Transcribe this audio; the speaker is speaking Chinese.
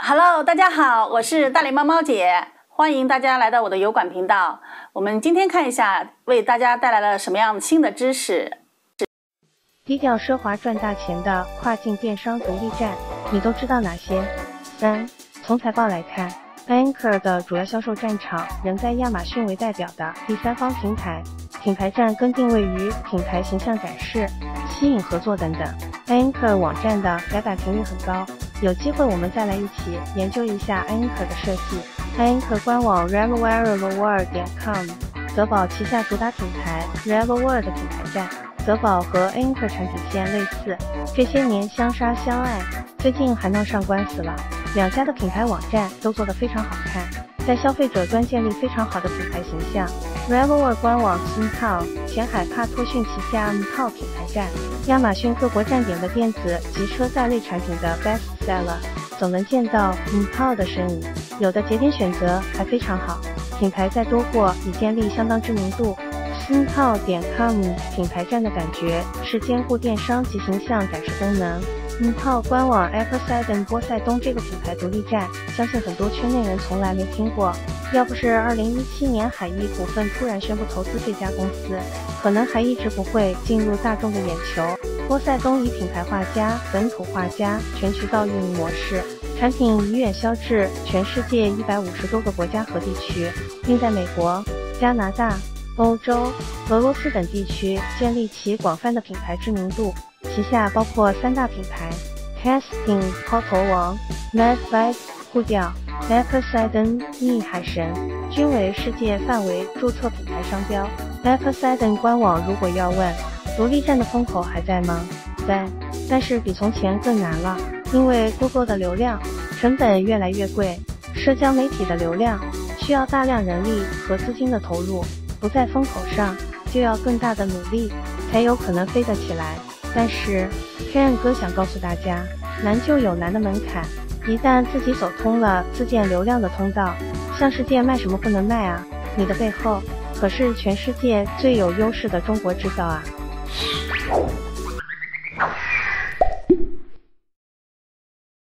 Hello， 大家好，我是大脸猫猫姐，欢迎大家来到我的油管频道。我们今天看一下，为大家带来了什么样新的知识。 低调奢华赚大钱的跨境电商独立站，你都知道哪些？3. 从财报来看， Anchor 的主要销售战场仍在亚马逊为代表的第三方平台，品牌站更定位于品牌形象展示、吸引合作等等。Anchor 网站的改版频率很高，有机会我们再来一起研究一下 Anchor 的设计。Anchor 官网 revelworld.com， 德宝旗下主打品牌 revelworld 品牌站，德宝和 Anchor 产品线类似，这些年相杀相爱，最近还闹上官司了。两家的品牌网站都做得非常好看，在消费者端建立非常好的品牌形象。revelworld 官网 Mtao 前海帕托逊旗下 Mtao 品牌站，亚马逊各国站点的电子及车载类产品的 best seller， 总能见到 Mtao 的身影，有的节点选择还非常好，品牌在多货已建立相当知名度。Mtao.com 品牌站的感觉是兼顾电商及形象展示功能。Mtao 官网 Apple 波塞冬这个品牌独立站，相信很多圈内人从来没听过。要不是2017年海翼股份突然宣布投资这家公司，可能还一直不会进入大众的眼球。波塞冬以品牌化加本土化加全渠道运营模式，产品已远销至全世界150多个国家和地区，并在美国、加拿大、欧洲、俄罗斯等地区建立其广泛的品牌知名度，旗下包括3大品牌 Casting 抛头王、Medbike 护调、Apple 逆海神，均为世界范围注册品牌商标。Apple 官网如果要问独立站的风口还在吗？在，但是比从前更难了，因为 Google 的流量成本越来越贵，社交媒体的流量需要大量人力和资金的投入，不在风口上就要更大的努力才有可能飞得起来。但是 Ken 哥想告诉大家，难就有难的门槛，一旦自己走通了自建流量的通道，向世界卖什么不能卖啊？你的背后可是全世界最有优势的中国制造啊！